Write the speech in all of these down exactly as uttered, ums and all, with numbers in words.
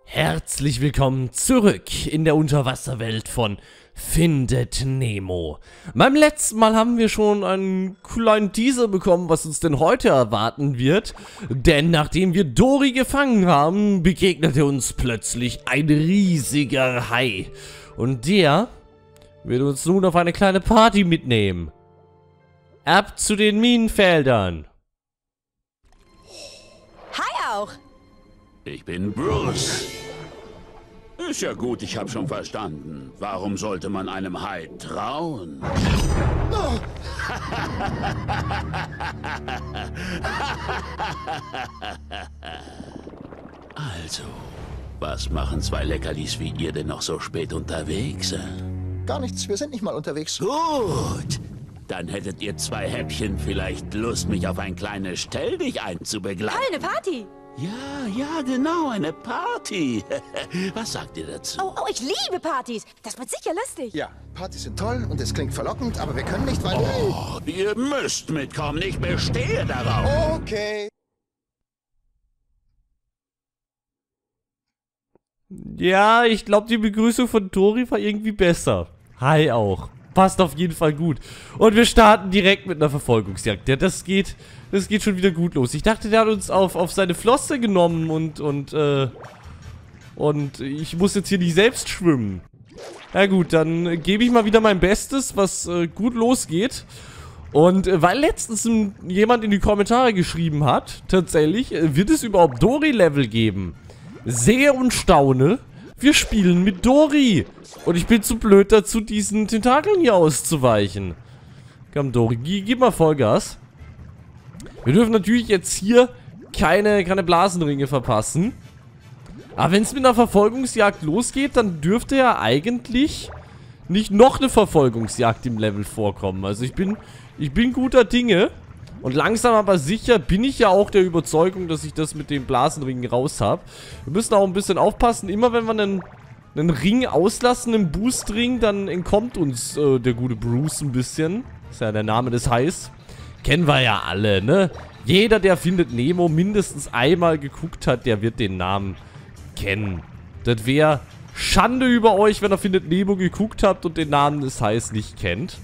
Herzlich willkommen zurück in der Unterwasserwelt von Findet Nemo. Beim letzten Mal haben wir schon einen kleinen Teaser bekommen, was uns denn heute erwarten wird. Denn nachdem wir Dory gefangen haben, begegnete uns plötzlich ein riesiger Hai. Und der wird uns nun auf eine kleine Party mitnehmen. Ab zu den Minenfeldern. Hi auch! Ich bin Bruce. Ist ja gut, ich habe schon verstanden. Warum sollte man einem Hai trauen? Oh. Also, was machen zwei Leckerlis wie ihr denn noch so spät unterwegs? Gar nichts, wir sind nicht mal unterwegs. Gut, dann hättet ihr zwei Häppchen vielleicht Lust, mich auf ein kleines Stelldich einzubegleiten. Toll, eine Party! Ja, ja, genau, eine Party. Was sagt ihr dazu? Oh, oh, ich liebe Partys. Das wird sicher lustig. Ja, Partys sind toll und es klingt verlockend, aber wir können nicht, weil... Oh, ihr müsst mitkommen, ich bestehe darauf. Okay. Ja, ich glaube, die Begrüßung von Dory war irgendwie besser. Hi auch. Passt auf jeden Fall gut. Und wir starten direkt mit einer Verfolgungsjagd. Ja, das geht, das geht schon wieder gut los. Ich dachte, der hat uns auf, auf seine Flosse genommen und, und, äh, und ich muss jetzt hier nicht selbst schwimmen. Na gut, dann gebe ich mal wieder mein Bestes, was äh, gut losgeht. Und äh, weil letztens jemand in die Kommentare geschrieben hat, tatsächlich, äh, wird es überhaupt Dory-Level geben? Sehe und staune, wir spielen mit Dory. Und ich bin zu blöd dazu, diesen Tentakeln hier auszuweichen. Komm, Dory, gib mal Vollgas. Wir dürfen natürlich jetzt hier keine, keine Blasenringe verpassen. Aber wenn es mit einer Verfolgungsjagd losgeht, dann dürfte ja eigentlich nicht noch eine Verfolgungsjagd im Level vorkommen. Also ich bin, ich bin guter Dinge. Und langsam aber sicher bin ich ja auch der Überzeugung, dass ich das mit den Blasenringen raus habe. Wir müssen auch ein bisschen aufpassen. Immer wenn wir einen, einen Ring auslassen, einen Boostring, dann entkommt uns äh, der gute Bruce ein bisschen. Ist ja der Name des Hais. Kennen wir ja alle, ne? Jeder, der Findet Nemo mindestens einmal geguckt hat, der wird den Namen kennen. Das wäre Schande über euch, wenn ihr Findet Nemo geguckt habt und den Namen des Hais nicht kennt.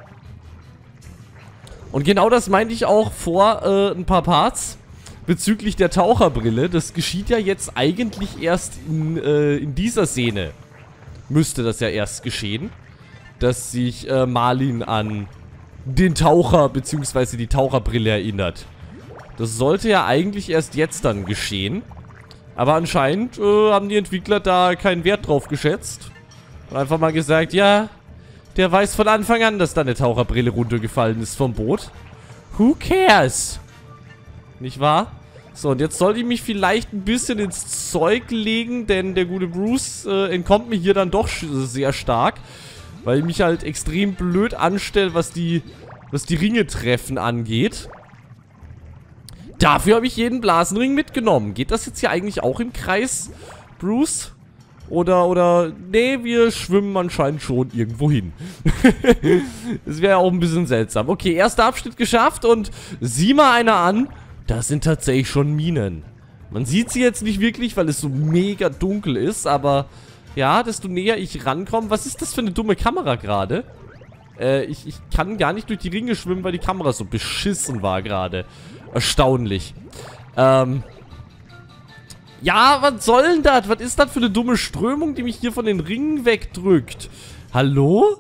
Und genau das meinte ich auch vor äh, ein paar Parts bezüglich der Taucherbrille. Das geschieht ja jetzt eigentlich erst in, äh, in dieser Szene. Müsste das ja erst geschehen. Dass sich äh, Marlin an den Taucher bzw. die Taucherbrille erinnert. Das sollte ja eigentlich erst jetzt dann geschehen. Aber anscheinend äh, haben die Entwickler da keinen Wert drauf geschätzt. Und einfach mal gesagt, ja... Der weiß von Anfang an, dass da eine Taucherbrille runtergefallen ist vom Boot. Who cares? Nicht wahr? So, und jetzt sollte ich mich vielleicht ein bisschen ins Zeug legen, denn der gute Bruce äh, entkommt mir hier dann doch sehr stark. Weil ich mich halt extrem blöd anstelle, was die, was die Ringe treffen angeht. Dafür habe ich jeden Blasenring mitgenommen. Geht das jetzt hier eigentlich auch im Kreis, Bruce? Oder, oder, nee, wir schwimmen anscheinend schon irgendwo hin. Das wäre auch ein bisschen seltsam. Okay, erster Abschnitt geschafft und sieh mal einer an. Das sind tatsächlich schon Minen. Man sieht sie jetzt nicht wirklich, weil es so mega dunkel ist, aber ja, desto näher ich rankomme. Was ist das für eine dumme Kamera gerade? Äh, ich, ich kann gar nicht durch die Ringe schwimmen, weil die Kamera so beschissen war gerade. Erstaunlich. Ähm... Ja, was soll denn das? Was ist das für eine dumme Strömung, die mich hier von den Ringen wegdrückt? Hallo?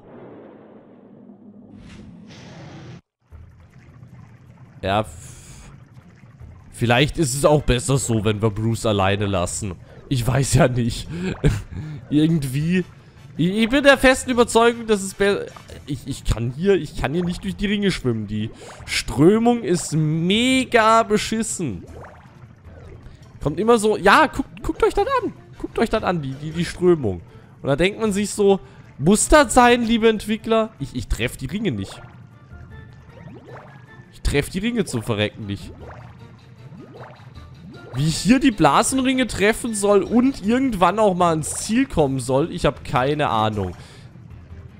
Ja, vielleicht ist es auch besser so, wenn wir Bruce alleine lassen. Ich weiß ja nicht. Irgendwie. Ich, ich bin der festen Überzeugung, dass es besser... Ich, ich kann hier, ich kann hier nicht durch die Ringe schwimmen. Die Strömung ist mega beschissen. Kommt immer so, ja, guckt, guckt euch das an. Guckt euch das an, die, die, die Strömung. Und da denkt man sich so, muss das sein, liebe Entwickler? Ich, ich treffe die Ringe nicht. Ich treffe die Ringe zum Verrecken nicht. Wie ich hier die Blasenringe treffen soll und irgendwann auch mal ans Ziel kommen soll, ich habe keine Ahnung.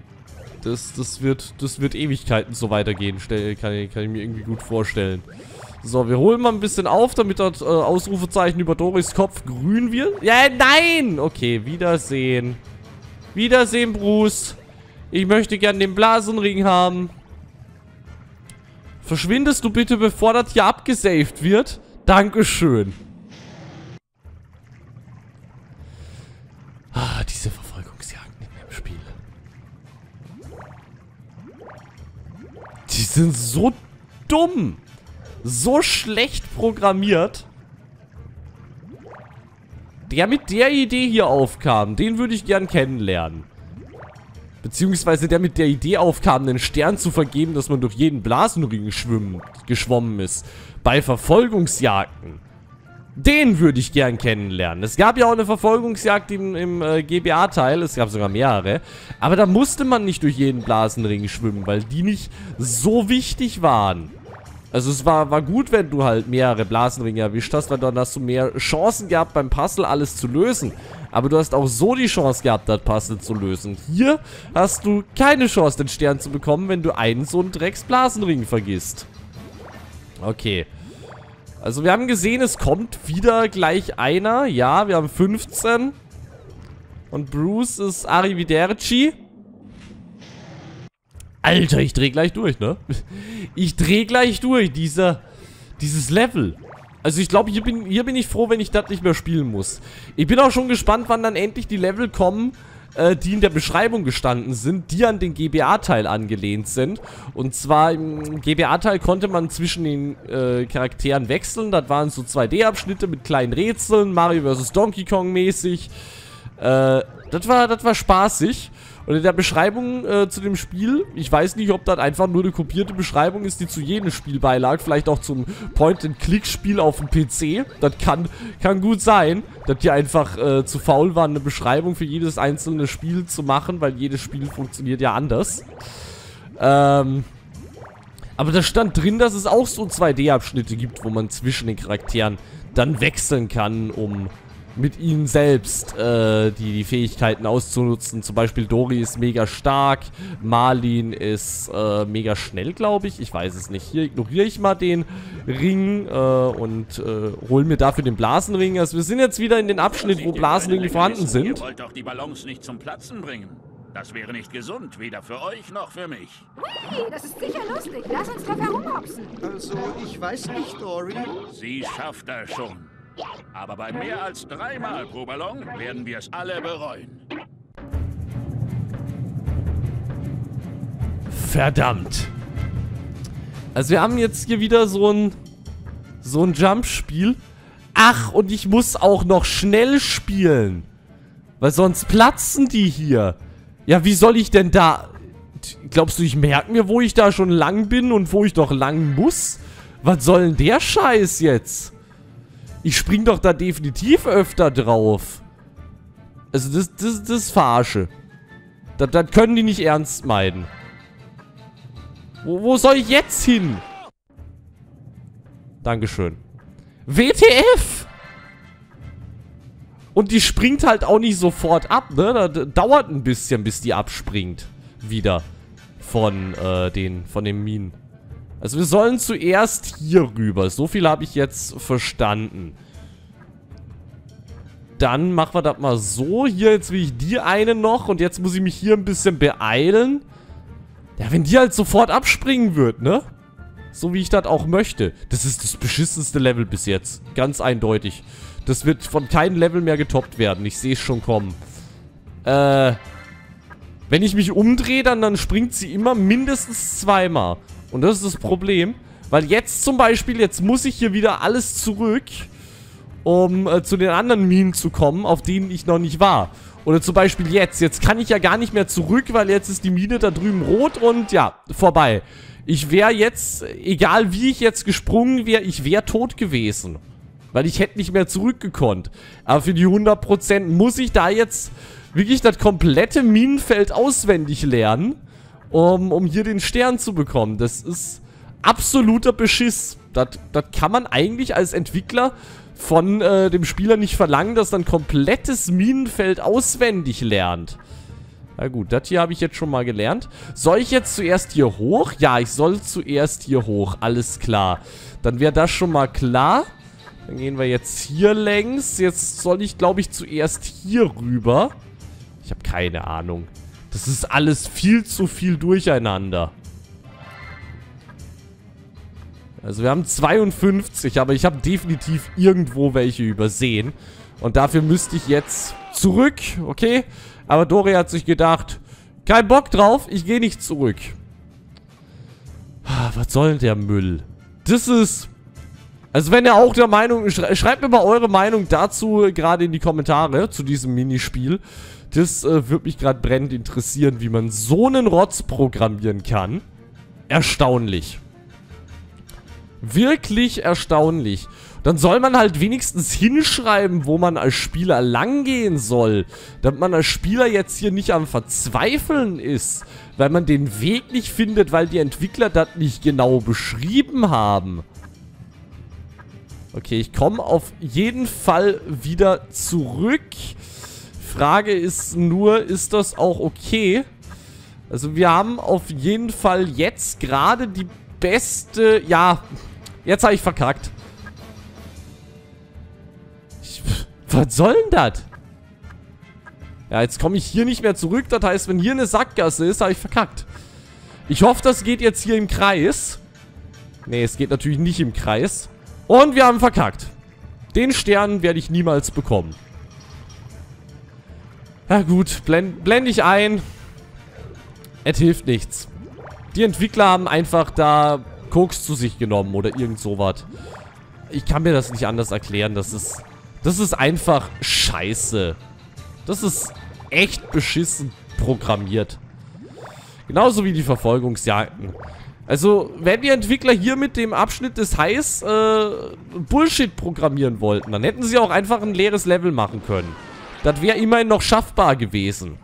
Das, das, wird, das wird Ewigkeiten so weitergehen, stell, kann, kann ich mir irgendwie gut vorstellen. So, wir holen mal ein bisschen auf, damit das äh, Ausrufezeichen über Doris Kopf grün wird. Ja, nein! Okay, Wiedersehen. Wiedersehen, Bruce. Ich möchte gern den Blasenring haben. Verschwindest du bitte, bevor das hier abgesaved wird? Dankeschön. Ah, diese Verfolgungsjagden in dem Spiel. Die sind so dumm. So schlecht programmiert. Der mit der Idee hier aufkam, den würde ich gern kennenlernen. Beziehungsweise der mit der Idee aufkam, einen Stern zu vergeben, dass man durch jeden Blasenring schwimmen, geschwommen ist. Bei Verfolgungsjagden. Den würde ich gern kennenlernen. Es gab ja auch eine Verfolgungsjagd im, im äh, G B A-Teil. Es gab sogar mehrere. Aber da musste man nicht durch jeden Blasenring schwimmen, weil die nicht so wichtig waren. Also es war, war gut, wenn du halt mehrere Blasenringe erwischt hast, weil dann hast du mehr Chancen gehabt, beim Puzzle alles zu lösen. Aber du hast auch so die Chance gehabt, das Puzzle zu lösen. Hier hast du keine Chance, den Stern zu bekommen, wenn du einen so einen Drecksblasenring vergisst. Okay. Also wir haben gesehen, es kommt wieder gleich einer. Ja, wir haben fünfzehn. Und Bruce ist Arrivederci. Alter, ich dreh gleich durch, ne? Ich dreh gleich durch, dieser, dieses Level. Also ich glaube, hier bin, hier bin ich froh, wenn ich das nicht mehr spielen muss. Ich bin auch schon gespannt, wann dann endlich die Level kommen, äh, die in der Beschreibung gestanden sind, die an den G B A-Teil angelehnt sind. Und zwar im G B A-Teil konnte man zwischen den äh, Charakteren wechseln. Das waren so zwei D-Abschnitte mit kleinen Rätseln, Mario versus. Donkey Kong mäßig. Äh, das war, das war spaßig. Und in der Beschreibung äh, zu dem Spiel, ich weiß nicht, ob das einfach nur eine kopierte Beschreibung ist, die zu jedem Spiel beilag, vielleicht auch zum Point-and-Click-Spiel auf dem P C. Das kann, kann gut sein, dass die einfach äh, zu faul waren, eine Beschreibung für jedes einzelne Spiel zu machen, weil jedes Spiel funktioniert ja anders. Ähm, aber da stand drin, dass es auch so zwei D-Abschnitte gibt, wo man zwischen den Charakteren dann wechseln kann, um mit ihnen selbst äh, die, die Fähigkeiten auszunutzen. Zum Beispiel Dori ist mega stark, Marlin ist äh, mega schnell, glaube ich. Ich weiß es nicht. Hier ignoriere ich mal den Ring äh, und äh, hole mir dafür den Blasenring. Also wir sind jetzt wieder in den Abschnitt, wo Blasenringe vorhanden sind. Ihr wollt doch die Ballons nicht zum Platzen bringen. Das wäre nicht gesund, weder für euch noch für mich. Hui, das ist sicher lustig. Lass uns drauf herumhopsen. Also, ich weiß nicht, Dory. Sie schafft das schon. Aber bei mehr als dreimal pro Ballon werden wir es alle bereuen. Verdammt. Also wir haben jetzt hier wieder so ein so ein Jump-Spiel. Ach, und ich muss auch noch schnell spielen. Weil sonst platzen die hier. Ja, wie soll ich denn da... Glaubst du, ich merke mir, wo ich da schon lang bin und wo ich doch lang muss? Was soll denn der Scheiß jetzt? Ich spring doch da definitiv öfter drauf. Also das, das, das ist Verarsche. Das, das können die nicht ernst meinen. Wo, wo soll ich jetzt hin? Dankeschön. W T F! Und die springt halt auch nicht sofort ab, ne? Das dauert ein bisschen, bis die abspringt. Wieder. Von, äh, den, von den Minen. Also wir sollen zuerst hier rüber. So viel habe ich jetzt verstanden. Dann machen wir das mal so. Hier, jetzt will ich die eine noch. Und jetzt muss ich mich hier ein bisschen beeilen. Ja, wenn die halt sofort abspringen wird, ne? So wie ich das auch möchte. Das ist das beschissenste Level bis jetzt. Ganz eindeutig. Das wird von keinem Level mehr getoppt werden. Ich sehe es schon kommen. Äh... Wenn ich mich umdrehe, dann, dann springt sie immer mindestens zweimal. Und das ist das Problem. Weil jetzt zum Beispiel, jetzt muss ich hier wieder alles zurück, um äh, zu den anderen Minen zu kommen, auf denen ich noch nicht war. Oder zum Beispiel jetzt. Jetzt kann ich ja gar nicht mehr zurück, weil jetzt ist die Mine da drüben rot und ja, vorbei. Ich wäre jetzt, egal wie ich jetzt gesprungen wäre, ich wäre tot gewesen. Weil ich hätte nicht mehr zurückgekonnt. Aber für die hundert Prozent muss ich da jetzt wirklich das komplette Minenfeld auswendig lernen, um, um hier den Stern zu bekommen. Das ist absoluter Beschiss. Das, das kann man eigentlich als Entwickler von äh, dem Spieler nicht verlangen, dass dann komplettes Minenfeld auswendig lernt. Na gut, das hier habe ich jetzt schon mal gelernt. Soll ich jetzt zuerst hier hoch? Ja, ich soll zuerst hier hoch. Alles klar. Dann wäre das schon mal klar. Dann gehen wir jetzt hier längs. Jetzt soll ich, glaube ich, zuerst hier rüber. Ich habe keine Ahnung. Das ist alles viel zu viel durcheinander. Also wir haben zweiundfünfzig, aber ich habe definitiv irgendwo welche übersehen. Und dafür müsste ich jetzt zurück, okay? Aber Dori hat sich gedacht, kein Bock drauf, ich gehe nicht zurück. Was soll denn der Müll? Das ist... Also wenn ihr auch der Meinung... Schrei schreibt mir mal eure Meinung dazu gerade in die Kommentare zu diesem Minispiel. Das äh, würde mich gerade brennend interessieren, wie man so einen Rotz programmieren kann. Erstaunlich. Wirklich erstaunlich. Dann soll man halt wenigstens hinschreiben, wo man als Spieler langgehen soll. Damit man als Spieler jetzt hier nicht am Verzweifeln ist. Weil man den Weg nicht findet, weil die Entwickler das nicht genau beschrieben haben. Okay, ich komme auf jeden Fall wieder zurück. Frage ist nur, ist das auch okay? Also wir haben auf jeden Fall jetzt gerade die beste... Ja, jetzt habe ich verkackt. Ich, was soll denn das? Ja, jetzt komme ich hier nicht mehr zurück. Das heißt, wenn hier eine Sackgasse ist, habe ich verkackt. Ich hoffe, das geht jetzt hier im Kreis. Nee, es geht natürlich nicht im Kreis. Und wir haben verkackt. Den Stern werde ich niemals bekommen. Ja gut, blende blend ich ein. Es hilft nichts. Die Entwickler haben einfach da Koks zu sich genommen oder irgend sowas. Ich kann mir das nicht anders erklären. Das ist, das ist einfach scheiße. Das ist echt beschissen programmiert. Genauso wie die Verfolgungsjagden. Also, wenn die Entwickler hier mit dem Abschnitt des Highs äh, Bullshit programmieren wollten, dann hätten sie auch einfach ein leeres Level machen können. Das wäre immerhin noch schaffbar gewesen.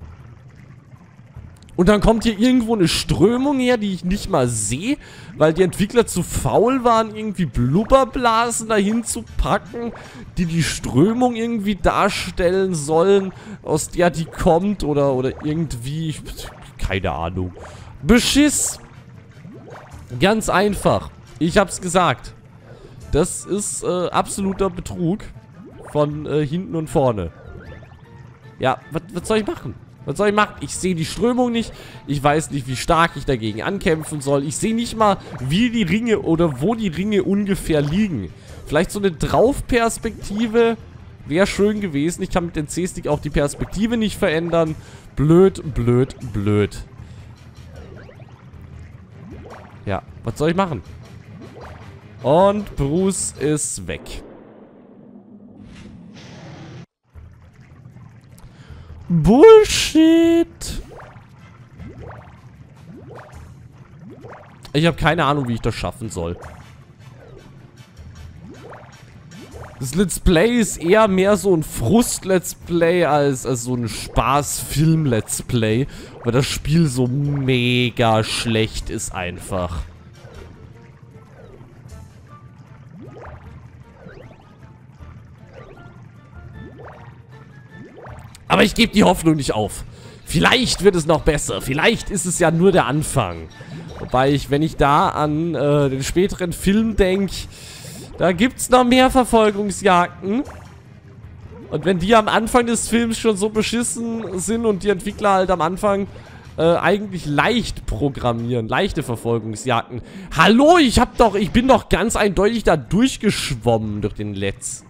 Und dann kommt hier irgendwo eine Strömung her, die ich nicht mal sehe, weil die Entwickler zu faul waren, irgendwie Blubberblasen dahin zu packen, die die Strömung irgendwie darstellen sollen, aus der die kommt oder, oder irgendwie, keine Ahnung. Beschiss! Ganz einfach. Ich hab's gesagt. Das ist äh, absoluter Betrug von äh, hinten und vorne. Ja, was soll ich machen? Was soll ich machen? Ich sehe die Strömung nicht. Ich weiß nicht, wie stark ich dagegen ankämpfen soll. Ich sehe nicht mal, wie die Ringe oder wo die Ringe ungefähr liegen. Vielleicht so eine Draufperspektive wäre schön gewesen. Ich kann mit dem C-Stick auch die Perspektive nicht verändern. Blöd, blöd, blöd. Ja, was soll ich machen? Und Bruce ist weg. Bullshit. Ich habe keine Ahnung, wie ich das schaffen soll. Das Let's Play ist eher mehr so ein Frust-Let's Play als, als so ein Spaß-Film-Let's Play. Weil das Spiel so mega schlecht ist einfach. Aber ich gebe die Hoffnung nicht auf. Vielleicht wird es noch besser. Vielleicht ist es ja nur der Anfang. Wobei ich, wenn ich da an äh, den späteren Film denke, da gibt es noch mehr Verfolgungsjagden. Und wenn die am Anfang des Films schon so beschissen sind und die Entwickler halt am Anfang äh, eigentlich leicht programmieren, leichte Verfolgungsjagden. Hallo, ich hab doch, ich bin doch ganz eindeutig da durchgeschwommen durch den letzten.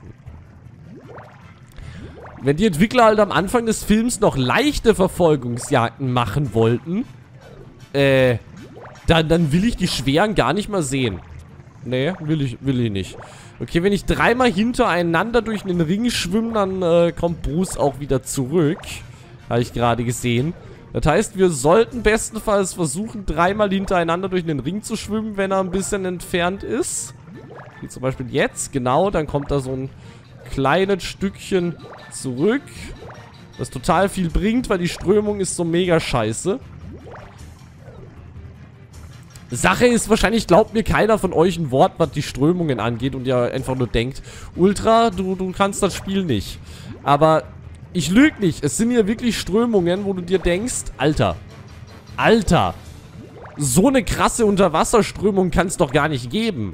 Wenn die Entwickler halt am Anfang des Films noch leichte Verfolgungsjagden machen wollten, äh, dann, dann will ich die schweren gar nicht mal sehen. Nee, will ich, will ich nicht. Okay, wenn ich dreimal hintereinander durch einen Ring schwimme, dann äh, kommt Bruce auch wieder zurück. Habe ich gerade gesehen. Das heißt, wir sollten bestenfalls versuchen, dreimal hintereinander durch einen Ring zu schwimmen, wenn er ein bisschen entfernt ist. Wie zum Beispiel jetzt, genau, dann kommt da so ein kleines Stückchen zurück. Das total viel bringt, weil die Strömung ist so mega scheiße. Sache ist, wahrscheinlich glaubt mir keiner von euch ein Wort, was die Strömungen angeht und ihr einfach nur denkt, Ultra, du, du kannst das Spiel nicht. Aber Ich lüge nicht. Es sind hier wirklich Strömungen, wo du dir denkst, Alter. Alter. So eine krasse Unterwasserströmung kann es doch gar nicht geben.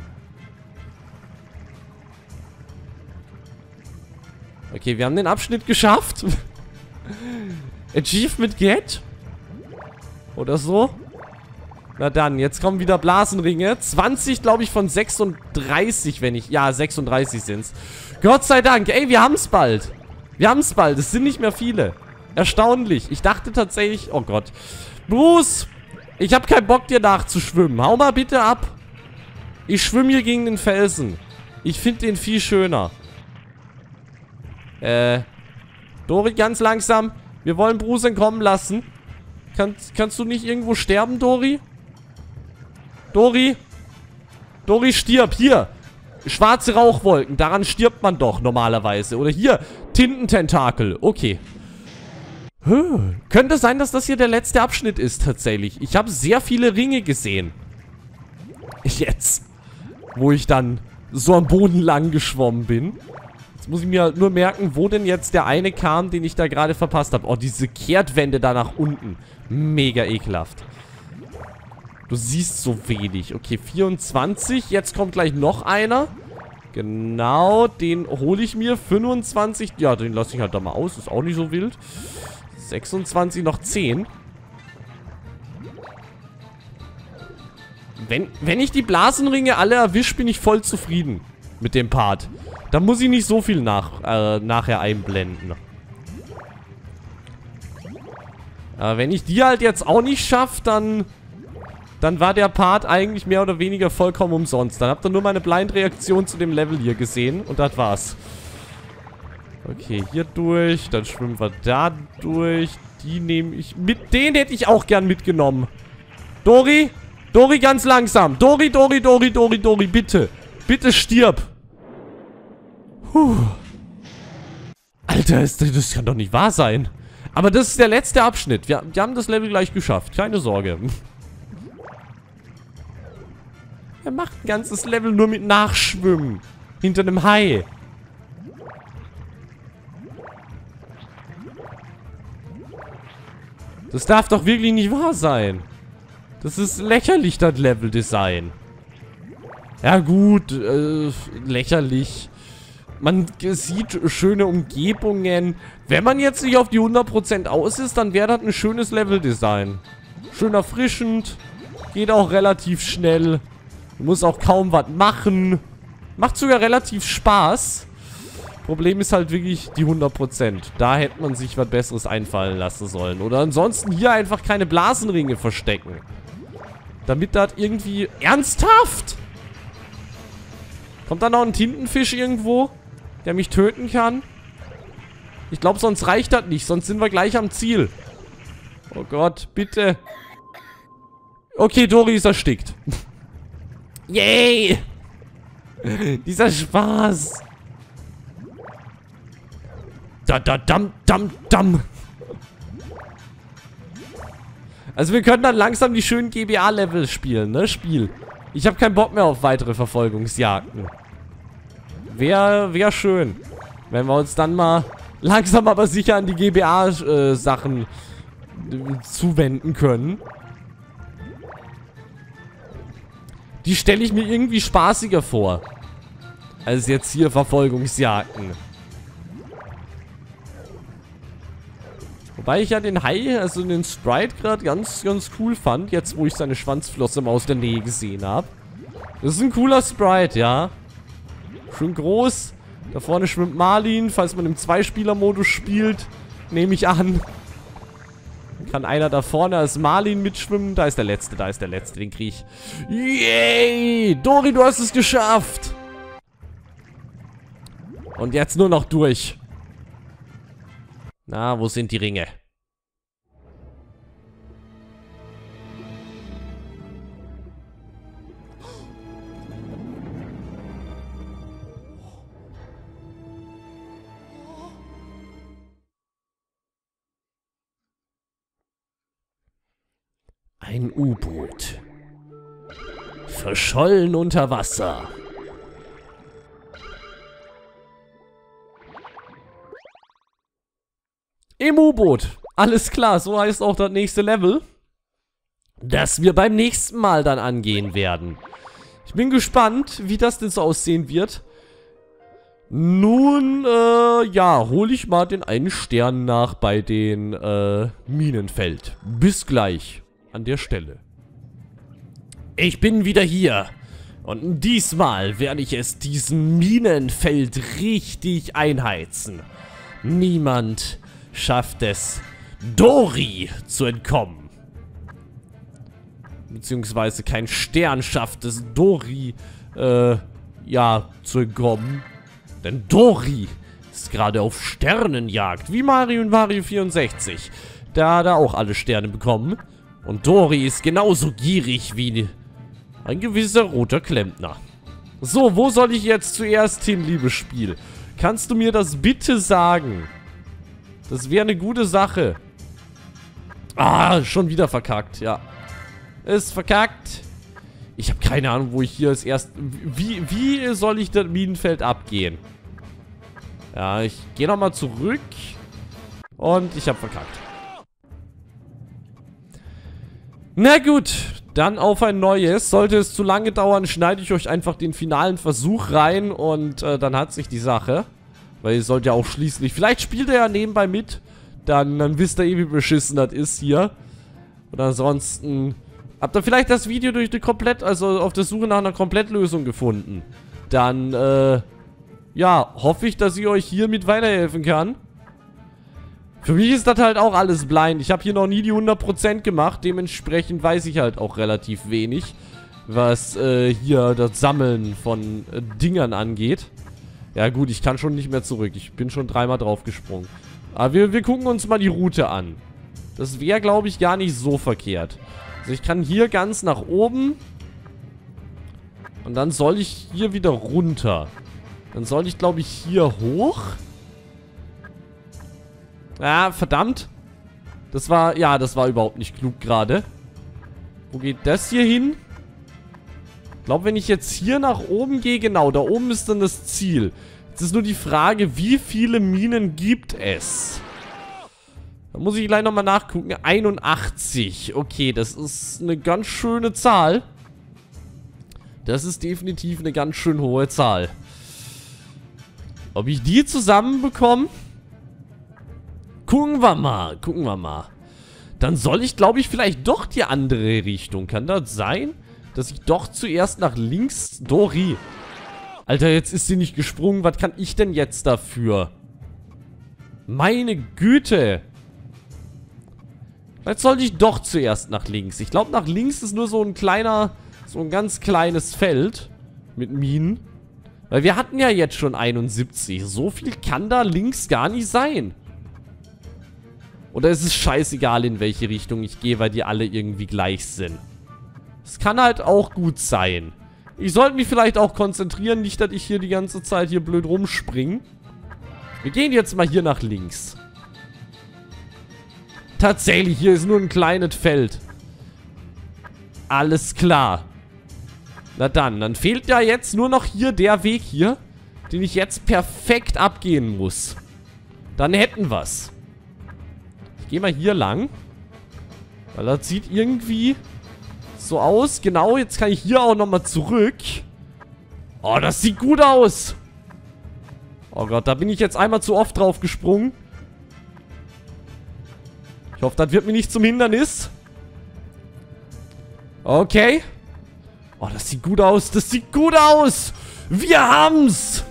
Okay, wir haben den Abschnitt geschafft. Achievement get? Oder so? Na dann, jetzt kommen wieder Blasenringe. zwanzig, glaube ich, von sechsunddreißig, wenn ich... Ja, sechsunddreißig sind's. Gott sei Dank. Ey, wir haben's bald. Wir haben's bald. Es sind nicht mehr viele. Erstaunlich. Ich dachte tatsächlich... Oh Gott. Bruce, ich habe keinen Bock, dir nachzuschwimmen. Hau mal bitte ab. Ich schwimme hier gegen den Felsen. Ich finde den viel schöner. Äh... Dori, ganz langsam. Wir wollen Bruce entkommen lassen. Kannst, kannst du nicht irgendwo sterben, Dori? Dori? Dori, stirb. Hier. Schwarze Rauchwolken. Daran stirbt man doch normalerweise. Oder hier. Tintententakel. Okay. Huh. Könnte sein, dass das hier der letzte Abschnitt ist, tatsächlich. Ich habe sehr viele Ringe gesehen. Jetzt. Wo ich dann so am Boden lang geschwommen bin. Jetzt muss ich mir halt nur merken, wo denn jetzt der eine kam, den ich da gerade verpasst habe. Oh, diese Kehrtwände da nach unten. Mega ekelhaft. Du siehst so wenig. Okay, vierundzwanzig. Jetzt kommt gleich noch einer. Genau, den hole ich mir. fünfundzwanzig. Ja, den lasse ich halt da mal aus. Ist auch nicht so wild. sechsundzwanzig, noch zehn. Wenn, wenn ich die Blasenringe alle erwische, bin ich voll zufrieden mit dem Part. Da muss ich nicht so viel nach, äh, nachher einblenden. Aber wenn ich die halt jetzt auch nicht schaffe, dann, dann war der Part eigentlich mehr oder weniger vollkommen umsonst. Dann habt ihr nur meine Blind-Reaktion zu dem Level hier gesehen und das war's. Okay, hier durch. Dann schwimmen wir da durch. Die nehme ich mit. Den hätte ich auch gern mitgenommen. Dori? Dori, ganz langsam. Dori, Dori, Dori, Dori, Dori, bitte. Bitte stirb. Puh. Alter, ist, das kann doch nicht wahr sein. Aber das ist der letzte Abschnitt. Wir, wir haben das Level gleich geschafft. Keine Sorge. Er macht ein ganzes Level nur mit Nachschwimmen. Hinter einem Hai. Das darf doch wirklich nicht wahr sein. Das ist lächerlich, das Level-Design. Ja gut, äh, lächerlich. Man sieht schöne Umgebungen. Wenn man jetzt nicht auf die hundert Prozent aus ist, dann wäre das ein schönes Level-Design. Schön erfrischend. Geht auch relativ schnell. Du musst auch kaum was machen. Macht sogar relativ Spaß. Problem ist halt wirklich die hundert Prozent. Da hätte man sich was Besseres einfallen lassen sollen. Oder ansonsten hier einfach keine Blasenringe verstecken. Damit das irgendwie... Ernsthaft? Kommt da noch ein Tintenfisch irgendwo, der mich töten kann? Ich glaube, sonst reicht das nicht. Sonst sind wir gleich am Ziel. Oh Gott, bitte. Okay, Dori ist erstickt. Yay! Dieser Spaß. Da, da, dam, dam, dam. Also wir können dann langsam die schönen G B A-Level spielen, ne? Spiel. Ich habe keinen Bock mehr auf weitere Verfolgungsjagden. Wäre wär schön, wenn wir uns dann mal langsam aber sicher an die G B A-Sachen äh, zuwenden können. Die stelle ich mir irgendwie spaßiger vor, als jetzt hier Verfolgungsjagden. Wobei ich ja den Hai, also den Sprite gerade ganz, ganz cool fand, jetzt wo ich seine Schwanzflosse mal aus der Nähe gesehen habe. Das ist ein cooler Sprite, ja. Schön groß. Da vorne schwimmt Marlin, falls man im Zweispieler-Modus spielt, nehme ich an. Dann kann einer da vorne als Marlin mitschwimmen. Da ist der Letzte, da ist der Letzte, den krieg ich. Yay! Dori, du hast es geschafft! Und jetzt nur noch durch. Na, wo sind die Ringe? Ein U-Boot. Verschollen unter Wasser. Im U-Boot. Alles klar, so heißt auch das nächste Level, das wir beim nächsten Mal dann angehen werden. Ich bin gespannt, wie das denn so aussehen wird. Nun, äh, ja, hole ich mal den einen Stern nach bei den, äh, Minenfeld. Bis gleich an der Stelle. Ich bin wieder hier. Und diesmal werde ich es diesem Minenfeld richtig einheizen. Niemand schafft es, Dory zu entkommen. Beziehungsweise kein Stern schafft es, Dory, äh, ja, zu entkommen. Denn Dory ist gerade auf Sternenjagd, wie Mario und Mario vierundsechzig. Da hat er auch alle Sterne bekommen. Und Dory ist genauso gierig wie ein gewisser roter Klempner. So, wo soll ich jetzt zuerst hin, liebes Spiel? Kannst du mir das bitte sagen? Das wäre eine gute Sache. Ah, schon wieder verkackt, ja. Ist verkackt. Ich habe keine Ahnung, wo ich hier als erst... Wie, wie soll ich das Minenfeld abgehen? Ja, ich gehe nochmal zurück. Und ich habe verkackt. Na gut, dann auf ein neues. Sollte es zu lange dauern, schneide ich euch einfach den finalen Versuch rein. Und äh, dann hat sich die Sache. Weil ihr sollt ja auch schließlich... Vielleicht spielt er ja nebenbei mit. Dann, dann wisst ihr eh, wie beschissen das ist hier. Und ansonsten... Habt ihr vielleicht das Video durch eine Komplett... Also auf der Suche nach einer Komplettlösung gefunden? Dann, äh... ja, hoffe ich, dass ich euch hiermit weiterhelfen kann. Für mich ist das halt auch alles blind. Ich habe hier noch nie die hundert Prozent gemacht. Dementsprechend weiß ich halt auch relativ wenig, was äh, hier das Sammeln von äh, Dingern angeht. Ja gut, ich kann schon nicht mehr zurück. Ich bin schon dreimal drauf gesprungen. Aber wir, wir gucken uns mal die Route an. Das wäre, glaube ich, gar nicht so verkehrt. Also ich kann hier ganz nach oben. Und dann soll ich hier wieder runter. Dann soll ich, glaube ich, hier hoch. Ja, verdammt. Das war, ja, das war überhaupt nicht klug gerade. Wo geht das hier hin? Ich glaube, wenn ich jetzt hier nach oben gehe, genau, da oben ist dann das Ziel. Jetzt ist nur die Frage, wie viele Minen gibt es? Da muss ich gleich nochmal nachgucken. einundachtzig. Okay, das ist eine ganz schöne Zahl. Das ist definitiv eine ganz schön hohe Zahl. Ob ich die zusammenbekomme? Gucken wir mal, gucken wir mal. Dann soll ich, glaube ich, vielleicht doch die andere Richtung. Kann das sein, dass ich doch zuerst nach links... Dory. Alter, jetzt ist sie nicht gesprungen. Was kann ich denn jetzt dafür? Meine Güte. Jetzt sollte ich doch zuerst nach links. Ich glaube, nach links ist nur so ein kleiner... So ein ganz kleines Feld. Mit Minen. Weil wir hatten ja jetzt schon einundsiebzig. So viel kann da links gar nicht sein. Oder ist es scheißegal, in welche Richtung ich gehe, weil die alle irgendwie gleich sind. Es kann halt auch gut sein. Ich sollte mich vielleicht auch konzentrieren, nicht, dass ich hier die ganze Zeit hier blöd rumspringe. Wir gehen jetzt mal hier nach links. Tatsächlich, hier ist nur ein kleines Feld. Alles klar. Na dann, dann fehlt ja jetzt nur noch hier der Weg hier, den ich jetzt perfekt abgehen muss. Dann hätten wir's. Ich gehe mal hier lang. Weil das sieht irgendwie so aus. Genau, jetzt kann ich hier auch nochmal zurück. Oh, das sieht gut aus. Oh Gott, da bin ich jetzt einmal zu oft drauf gesprungen. Ich hoffe, das wird mir nicht zum Hindernis. Okay. Oh, das sieht gut aus. Das sieht gut aus. Wir haben's.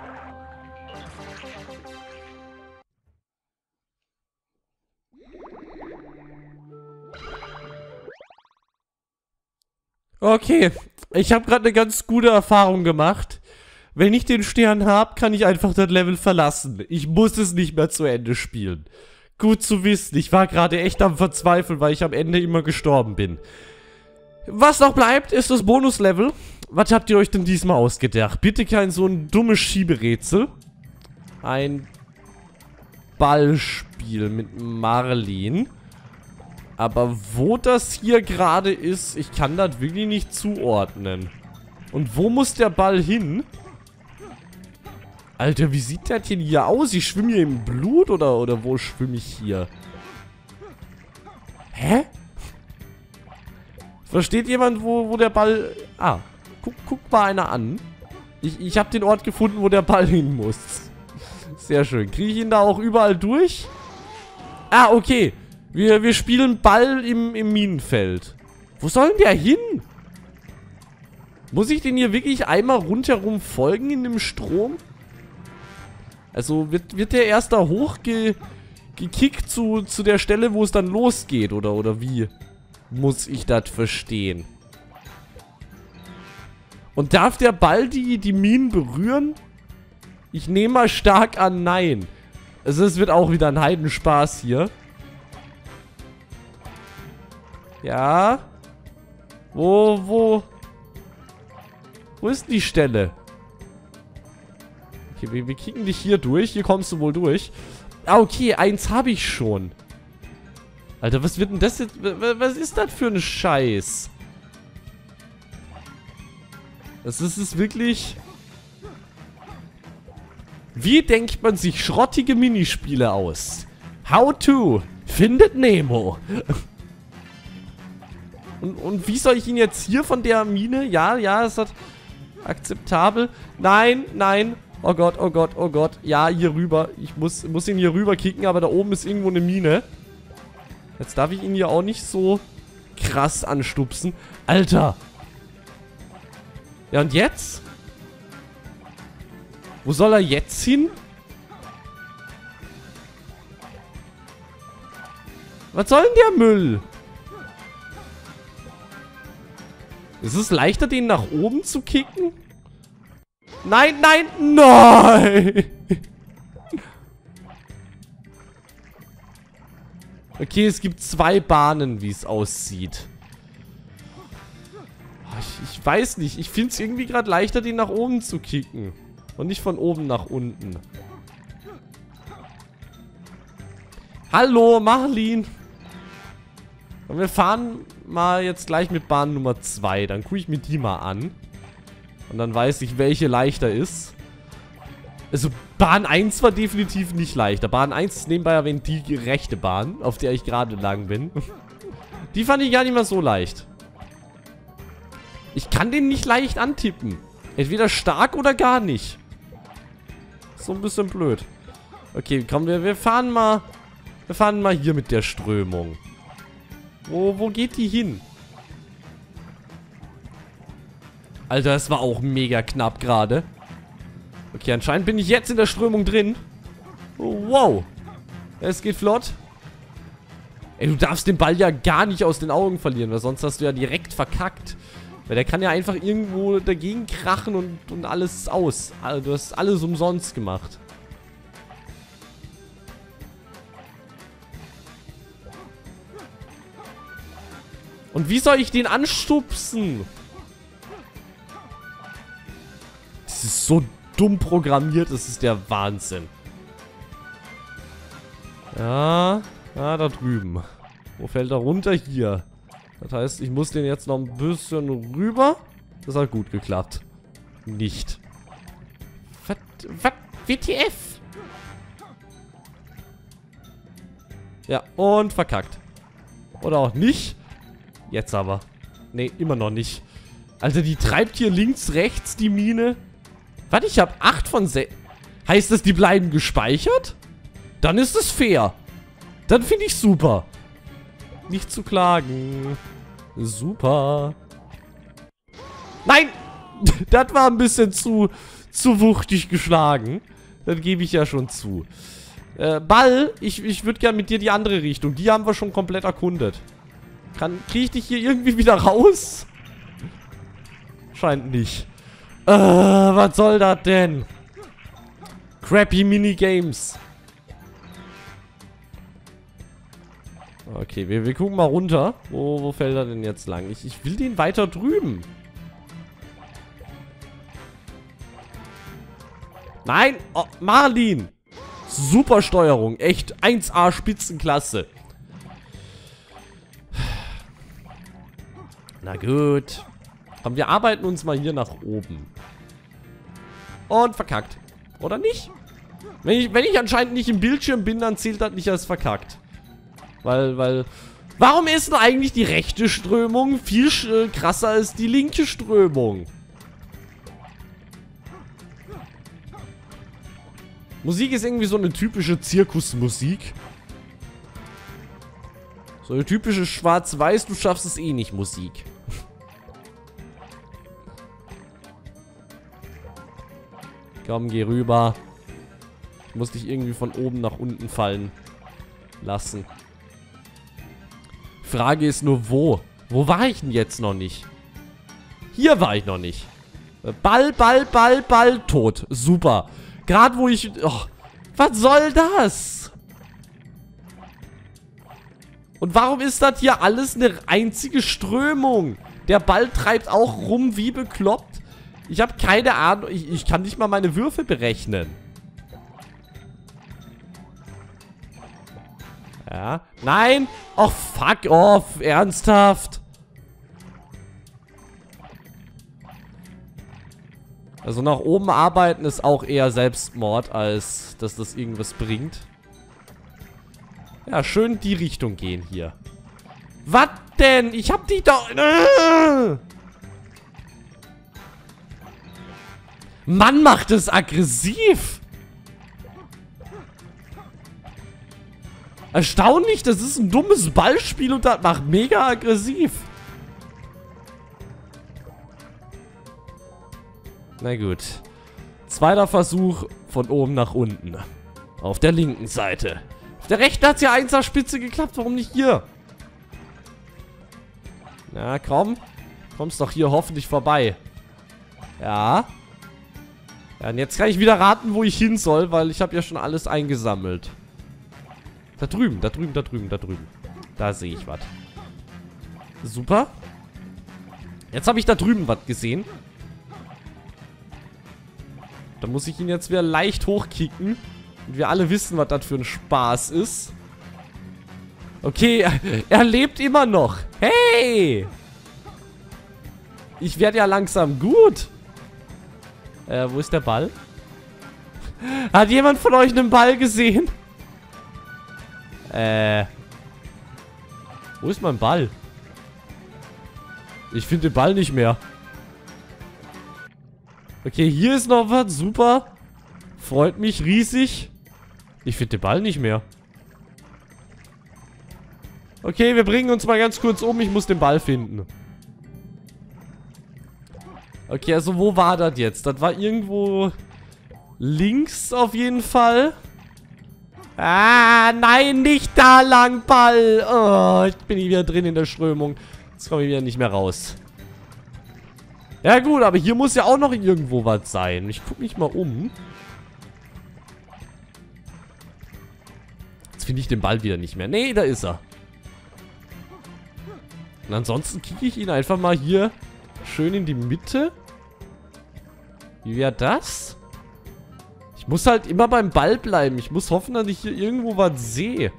Okay, ich habe gerade eine ganz gute Erfahrung gemacht. Wenn ich den Stern habe, kann ich einfach das Level verlassen. Ich muss es nicht mehr zu Ende spielen. Gut zu wissen, ich war gerade echt am Verzweifeln, weil ich am Ende immer gestorben bin. Was noch bleibt, ist das Bonuslevel. Was habt ihr euch denn diesmal ausgedacht? Bitte kein so ein dummes Schieberätsel. Ein Ballspiel mit Marlin. Aber wo das hier gerade ist, ich kann das wirklich nicht zuordnen. Und wo muss der Ball hin? Alter, wie sieht das denn hier aus? Ich schwimme hier im Blut oder, oder wo schwimme ich hier? Hä? Versteht jemand, wo, wo der Ball... Ah, guck, guck mal einer an. Ich, ich habe den Ort gefunden, wo der Ball hin muss. Sehr schön. Kriege ich ihn da auch überall durch? Ah, okay. Wir, wir spielen Ball im, im Minenfeld. Wo soll denn der hin? Muss ich den hier wirklich einmal rundherum folgen in dem Strom? Also wird, wird der erst da hochge, gekickt zu, zu der Stelle, wo es dann losgeht? Oder, oder wie muss ich das verstehen? Und darf der Ball die, die Minen berühren? Ich nehme mal stark an, nein. Also es wird auch wieder ein Heidenspaß hier. Ja. Wo, wo? Wo ist denn die Stelle? Okay, wir, wir kicken dich hier durch. Hier kommst du wohl durch. Ah, okay, eins habe ich schon. Alter, was wird denn das jetzt? Was ist das für ein Scheiß? Das ist es wirklich... Wie denkt man sich schrottige Minispiele aus? How to findet Nemo. und, und wie soll ich ihn jetzt hier von der Mine? Ja, ja, ist das akzeptabel? Nein, nein. Oh Gott, oh Gott, oh Gott. Ja, hier rüber. Ich muss, muss ihn hier rüber kicken, aber da oben ist irgendwo eine Mine. Jetzt darf ich ihn hier auch nicht so krass anstupsen. Alter. Ja, und jetzt? Wo soll er jetzt hin? Was soll denn der Müll? Ist es leichter, den nach oben zu kicken? Nein, nein, nein! Okay, es gibt zwei Bahnen, wie es aussieht. Ich, ich weiß nicht. Ich finde es irgendwie gerade leichter, den nach oben zu kicken. Und nicht von oben nach unten. Hallo, Marlin. Und wir fahren mal jetzt gleich mit Bahn Nummer zwei. Dann gucke ich mir die mal an. Und dann weiß ich, welche leichter ist. Also, Bahn eins war definitiv nicht leichter. Bahn eins ist nebenbei erwähnt die rechte Bahn, auf der ich gerade lang bin. Die fand ich gar nicht mal so leicht. Ich kann den nicht leicht antippen. Entweder stark oder gar nicht. So ein bisschen blöd. Okay, komm, wir, wir fahren mal... Wir fahren mal hier mit der Strömung. Wo, wo geht die hin? Alter, das war auch mega knapp gerade. Okay, anscheinend bin ich jetzt in der Strömung drin. Oh, wow. Es geht flott. Ey, du darfst den Ball ja gar nicht aus den Augen verlieren, weil sonst hast du ja direkt verkackt. Weil der kann ja einfach irgendwo dagegen krachen und, und alles aus. Also, du hast alles umsonst gemacht. Und wie soll ich den anstupsen? Das ist so dumm programmiert, das ist der Wahnsinn. Ja, ja, da drüben. Wo fällt er runter? Hier. Das heißt, ich muss den jetzt noch ein bisschen rüber. Das hat gut geklappt. Nicht. Was? Was? W T F? Ja, und verkackt. Oder auch nicht. Jetzt aber. Nee, immer noch nicht. Alter, die treibt hier links, rechts die Mine. Warte, ich habe acht von sechs. Heißt das, die bleiben gespeichert? Dann ist es fair. Dann finde ich super. Nicht zu klagen. Super. Nein! Das war ein bisschen zu, zu wuchtig geschlagen. Das gebe ich ja schon zu. Äh, Ball, ich, ich würde gerne mit dir die andere Richtung. Die haben wir schon komplett erkundet. Kann, kriege ich dich hier irgendwie wieder raus? Scheint nicht. Äh, was soll das denn? Crappy Minigames. Okay, wir, wir gucken mal runter. Wo, wo fällt er denn jetzt lang? Ich, ich will den weiter drüben. Nein! Oh, Marlin! Super Steuerung. Echt eins A Spitzenklasse. Na gut. Komm, wir arbeiten uns mal hier nach oben. Und verkackt. Oder nicht? Wenn ich, wenn ich anscheinend nicht im Bildschirm bin, dann zählt das nicht als verkackt. Weil, weil... Warum ist denn eigentlich die rechte Strömung viel äh, krasser als die linke Strömung? Musik ist irgendwie so eine typische Zirkusmusik. So eine typische Schwarz-Weiß, du schaffst es eh nicht Musik. Komm, geh rüber. Ich muss dich irgendwie von oben nach unten fallen lassen. Frage ist nur, wo? Wo war ich denn jetzt noch nicht? Hier war ich noch nicht. Ball, Ball, Ball, Ball, tot. Super. Gerade wo ich... Oh, was soll das? Und warum ist das hier alles eine einzige Strömung? Der Ball treibt auch rum wie bekloppt. Ich habe keine Ahnung. Ich, ich kann nicht mal meine Würfe berechnen. Ja. Nein. Och, fuck off. Ernsthaft. Also nach oben arbeiten ist auch eher Selbstmord, als dass das irgendwas bringt. Ja, schön die Richtung gehen hier. Was denn? Ich hab die doch... Äh! Mann, macht es aggressiv. Erstaunlich, das ist ein dummes Ballspiel und das macht mega aggressiv. Na gut. Zweiter Versuch von oben nach unten. Auf der linken Seite. Auf der rechten hat es ja eins Spitze geklappt. Warum nicht hier? Na komm. Kommst doch hier hoffentlich vorbei. Ja. Ja, und jetzt kann ich wieder raten, wo ich hin soll, weil ich habe ja schon alles eingesammelt. Da drüben, da drüben, da drüben, da drüben. Da sehe ich was. Super. Jetzt habe ich da drüben was gesehen. Da muss ich ihn jetzt wieder leicht hochkicken. Und wir alle wissen, was das für ein Spaß ist. Okay, er lebt immer noch. Hey! Ich werde ja langsam gut. Äh, wo ist der Ball? Hat jemand von euch einen Ball gesehen? Äh. Wo ist mein Ball? Ich finde den Ball nicht mehr. Okay, hier ist noch was. Super. Freut mich riesig. Ich finde den Ball nicht mehr. Okay, wir bringen uns mal ganz kurz um. Ich muss den Ball finden. Okay, also wo war das jetzt? Das war irgendwo links auf jeden Fall. Ah, nein, nicht da lang, Ball. Oh, ich bin wieder drin in der Strömung. Jetzt komme ich wieder nicht mehr raus. Ja gut, aber hier muss ja auch noch irgendwo was sein. Ich gucke mich mal um. Jetzt finde ich den Ball wieder nicht mehr. Nee, da ist er. Und ansonsten kicke ich ihn einfach mal hier schön in die Mitte. Wie wäre das? Ich muss halt immer beim Ball bleiben. Ich muss hoffen, dass ich hier irgendwo was sehe.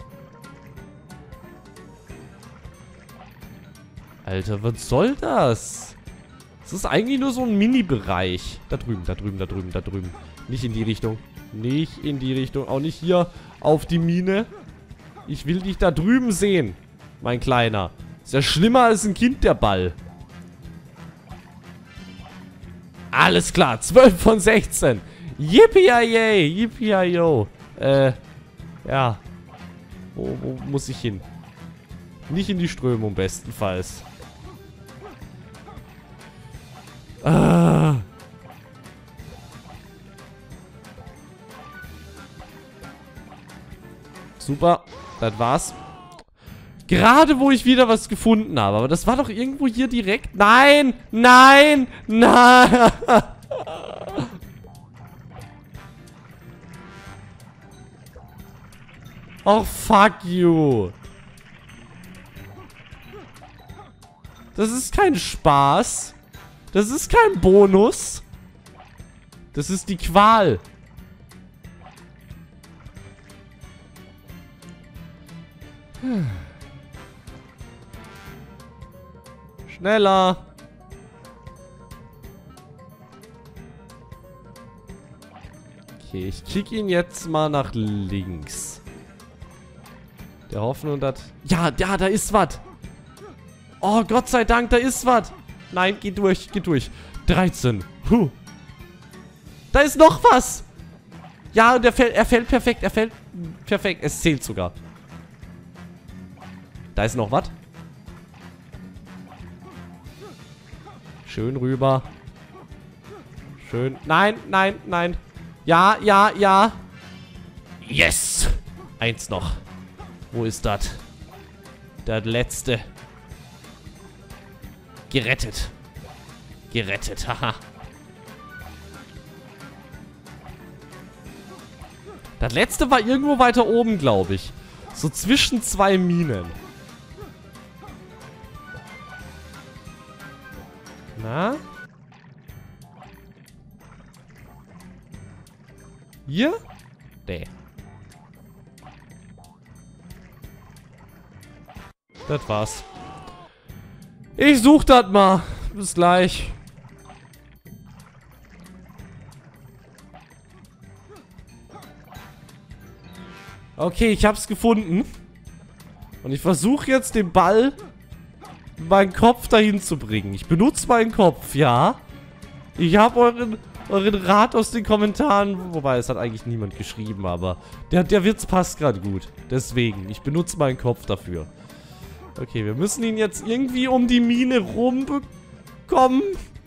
Alter, was soll das? Das ist eigentlich nur so ein Mini-Bereich. Da drüben, da drüben, da drüben, da drüben. Nicht in die Richtung. Nicht in die Richtung. Auch nicht hier auf die Mine. Ich will dich da drüben sehen, mein Kleiner. Ist ja schlimmer als ein Kind, der Ball. Alles klar, zwölf von sechzehn. Yippie-yay, yippie-yo. Äh, ja. Wo, wo muss ich hin? Nicht in die Strömung, bestenfalls. Ah. Super, das war's. Gerade wo ich wieder was gefunden habe. Aber das war doch irgendwo hier direkt. Nein, nein, nein. Oh, fuck you. Das ist kein Spaß. Das ist kein Bonus. Das ist die Qual. Schneller. Okay, Okay, ich krieg ihn jetzt mal nach links. Der Hoffnung, dass... Ja, ja, da ist was. Oh, Gott sei Dank, da ist was. Nein, geh durch, geh durch. dreizehn. Puh. Da ist noch was. Ja, und er fällt, er fällt perfekt, er fällt perfekt. Es zählt sogar. Da ist noch was. Schön rüber. Schön. Nein, nein, nein. Ja, ja, ja. Yes. Eins noch. Wo ist das? Das letzte. Gerettet. Gerettet, haha. Das letzte war irgendwo weiter oben, glaube ich. So zwischen zwei Minen. Na? Hier? Nee. Das war's. Ich such das mal. Bis gleich. Okay, ich hab's gefunden. Und ich versuche jetzt den Ball mit meinem Kopf dahin zu bringen. Ich benutze meinen Kopf, ja. Ich habe euren, euren Rat aus den Kommentaren, wobei es hat eigentlich niemand geschrieben, aber der, der Witz passt gerade gut. Deswegen, ich benutze meinen Kopf dafür. Okay, wir müssen ihn jetzt irgendwie um die Mine rumbekommen.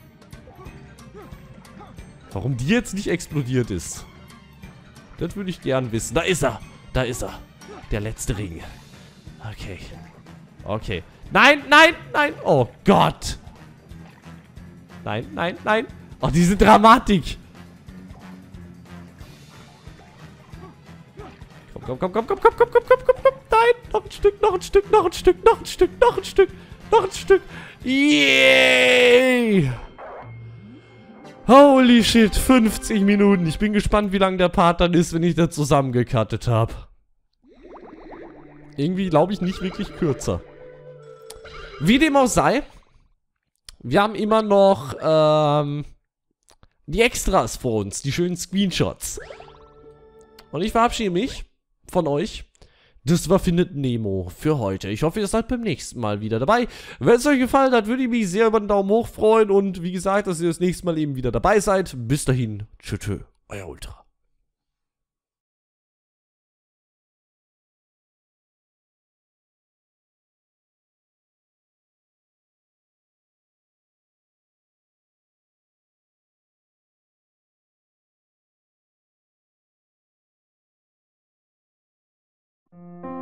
Warum die jetzt nicht explodiert ist. Das würde ich gern wissen. Da ist er. Da ist er. Der letzte Ring. Okay. Okay. Nein, nein, nein. Oh Gott. Nein, nein, nein. Oh, diese Dramatik. Komm, komm, komm, komm, komm, komm, komm, komm, komm, komm, komm. Nein. Noch ein Stück, noch ein Stück, noch ein Stück, noch ein Stück, noch ein Stück, noch ein Stück. Yay. Holy shit, fünfzig Minuten. Ich bin gespannt, wie lang der Part dann ist, wenn ich das zusammengecuttet habe. Irgendwie glaube ich nicht wirklich kürzer. Wie dem auch sei, wir haben immer noch ähm, die Extras vor uns, die schönen Screenshots. Und ich verabschiede mich von euch. Das war Findet Nemo für heute. Ich hoffe, ihr seid beim nächsten Mal wieder dabei. Wenn es euch gefallen hat, würde ich mich sehr über einen Daumen hoch freuen. Und wie gesagt, dass ihr das nächste Mal eben wieder dabei seid. Bis dahin, tschö, tschö, euer Ultra. Thank you.